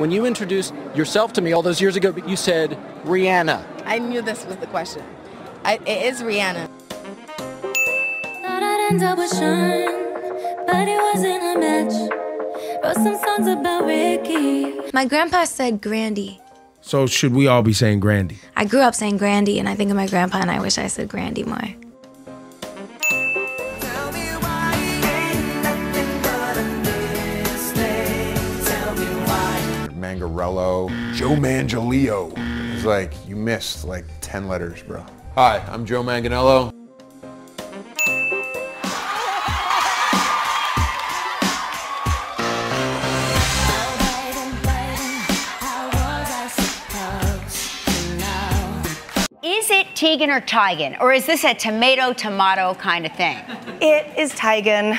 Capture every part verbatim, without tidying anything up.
when you introduced yourself to me all those years ago, you said Rihanna. I knew this was the question. I, it is Rihanna. Thought I'd end up with Sean, but it wasn't a match. Wrote some songs about Ricky. My grandpa said Grandy. So should we all be saying Grandy? I grew up saying Grandy, and I think of my grandpa, and I wish I said Grandy more. Mangarello, Joe Manganiello. It's like, you missed like ten letters, bro. Hi, I'm Joe Manganiello. Is it Tegan or Tygan, or is this a tomato-tomato kind of thing? It is Tygan.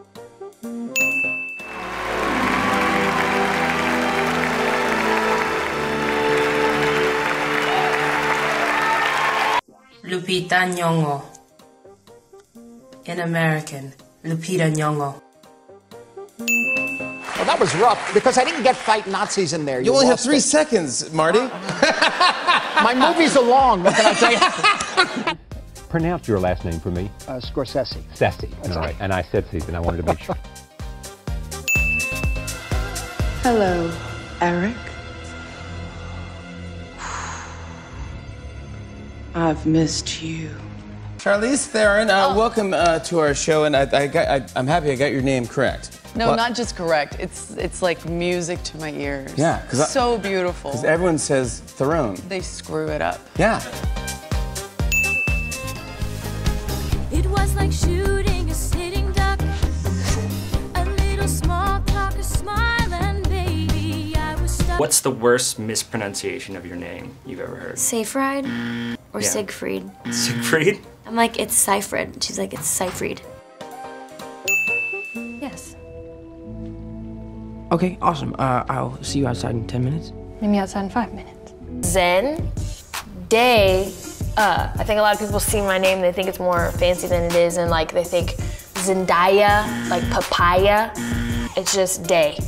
Lupita Nyong'o. In American, Lupita Nyong'o. Well, that was rough, because I didn't get fight Nazis in there. You, you only have three it. seconds, Marty. My movies are long, what can I tell you? Pronounce your last name for me. Uh, Scorsese. Scorsese. All right. And I said Stephen. I wanted to make sure. Hello, Eric. I've missed you. Charlize Theron, uh, oh. welcome uh, to our show, and I, I got, I, I'm happy I got your name correct. No, well, not just correct. It's it's like music to my ears. Yeah, because so beautiful. Because everyone says Theron. They screw it up. Yeah. It was like shooting a sitting duck. A little small talk, a smile, and baby, I was stuck. What's the worst mispronunciation of your name you've ever heard? Seyfried or Yeah. Siegfried. Siegfried? I'm like, it's Seyfried. She's like, it's Seyfried. Yes. Okay, awesome. Uh, I'll see you outside in ten minutes. Meet me outside in five minutes. Zen, Day, uh. I think a lot of people see my name, they think it's more fancy than it is, and like they think Zendaya, like papaya. It's just Day.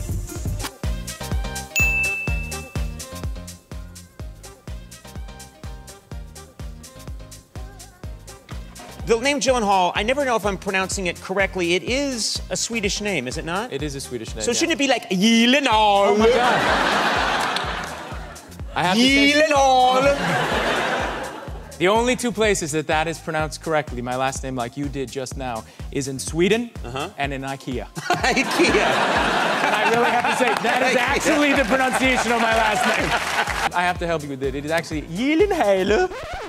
The name Gyllenhaal, I never know if I'm pronouncing it correctly. It is a Swedish name, is it not? It is a Swedish name. So yeah. shouldn't it be like Gyllenhaal? Oh my God. I have Gyllenhaal. The only two places that that is pronounced correctly, my last name like you did just now, is in Sweden uh-huh. and in IKEA. IKEA. And I really have to say, that is actually the pronunciation of my last name. I have to help you with it. It is actually Gyllenhaal.